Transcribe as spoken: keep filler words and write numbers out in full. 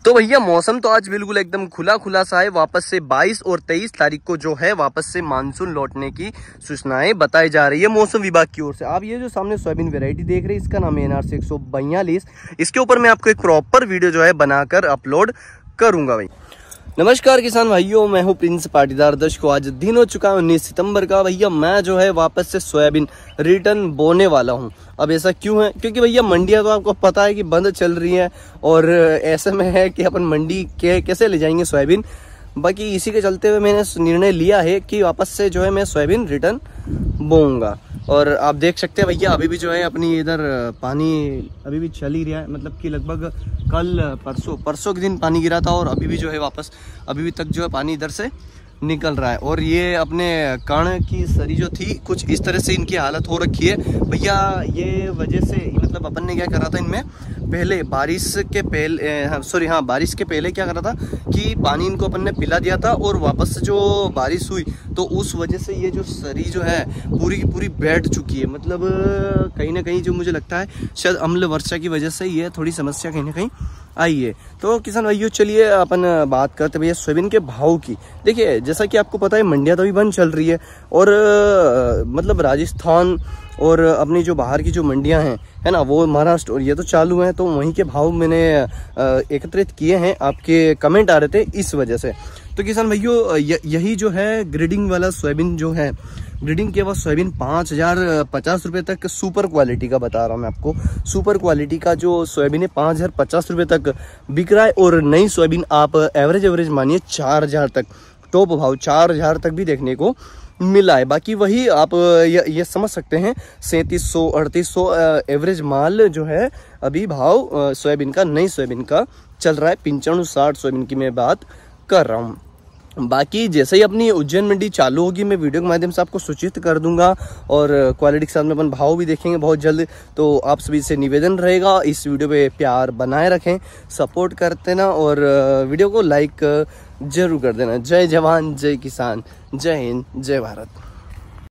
तो भैया मौसम तो आज बिल्कुल एकदम खुला खुला सा है। वापस से बाईस और तेईस तारीख को जो है वापस से मानसून लौटने की सूचनाएं बताई जा रही है मौसम विभाग की ओर से। आप ये जो सामने सोयाबीन वैरायटी देख रहे हैं, इसका नाम है एन आर सी एक सौ बयालीस। इसके ऊपर मैं आपको एक प्रॉपर वीडियो जो है बनाकर अपलोड करूंगा भाई। नमस्कार किसान भाइयों, मैं हूं प्रिंस पाटीदार। दर्शकों, आज दिन हो चुका है उन्नीस सितंबर का। भैया मैं जो है वापस से सोयाबीन रिटर्न बोने वाला हूं। अब ऐसा क्यों है? क्योंकि भैया मंडियां तो आपको पता है कि बंद चल रही हैं और ऐसे में है कि अपन मंडी के कैसे ले जाएंगे सोयाबीन। बाकी इसी के चलते हुए मैंने निर्णय लिया है कि वापस से जो है मैं सोयाबीन रिटर्न बोऊंगा। और आप देख सकते हैं भैया अभी भी जो है अपनी इधर पानी अभी भी चल ही रहा है। मतलब कि लगभग कल परसों परसों के दिन पानी गिरा था और अभी भी जो है वापस अभी भी तक जो है पानी इधर से निकल रहा है। और ये अपने कर्ण की सरी जो थी कुछ इस तरह से इनकी हालत हो रखी है भैया। ये वजह से मतलब अपन ने क्या करा था, इनमें पहले बारिश के पहले सॉरी हाँ बारिश के पहले क्या करा था कि पानी इनको अपन ने पिला दिया था और वापस जो बारिश हुई तो उस वजह से ये जो सरी जो है पूरी की पूरी बैठ चुकी है। मतलब कहीं ना कहीं जो मुझे लगता है शायद अम्ल वर्षा की वजह से ये थोड़ी समस्या कहीं ना कहीं आई है। तो किसान भाइयों चलिए अपन बात करते भैया सोयाबीन के भाव की। देखिए जैसा कि आपको पता है मंडियां तो अभी बंद चल रही है और मतलब राजस्थान और अपनी जो बाहर की जो मंडियां हैं है ना वो महाराष्ट्र और ये तो चालू हैं। तो वहीं के भाव मैंने एकत्रित किए हैं, आपके कमेंट आ रहे थे इस वजह से। तो किसान भाइयों यही जो है ग्रेडिंग वाला सोयाबीन जो है, ग्रेडिंग के बाद सोयाबीन पाँच हजार पचास रुपये तक सुपर क्वालिटी का बता रहा हूँ मैं आपको। सुपर क्वालिटी का जो सोयाबीन है पाँच हजार पचास रुपये तक बिक रहा है और नई सोयाबीन आप एवरेज एवरेज मानिए चार हजार तक, टॉप भाव चार हजार तक भी देखने को मिला है। बाकी वही आप ये, ये समझ सकते हैं सैंतीस सौ अड़तीस सौ एवरेज माल जो है अभी भाव सोयाबीन का, नई सोयाबीन का चल रहा है। पंचानवे साठ सोयाबीन की मैं बात कर रहा हूँ। बाकी जैसे ही अपनी उज्जैन मंडी चालू होगी मैं वीडियो के माध्यम से आपको सूचित कर दूंगा और क्वालिटी के साथ में अपन भाव भी देखेंगे बहुत जल्द। तो आप सभी से निवेदन रहेगा इस वीडियो पे प्यार बनाए रखें, सपोर्ट करते ना और वीडियो को लाइक जरूर कर देना। जय जवान जय किसान, जय हिंद जय भारत।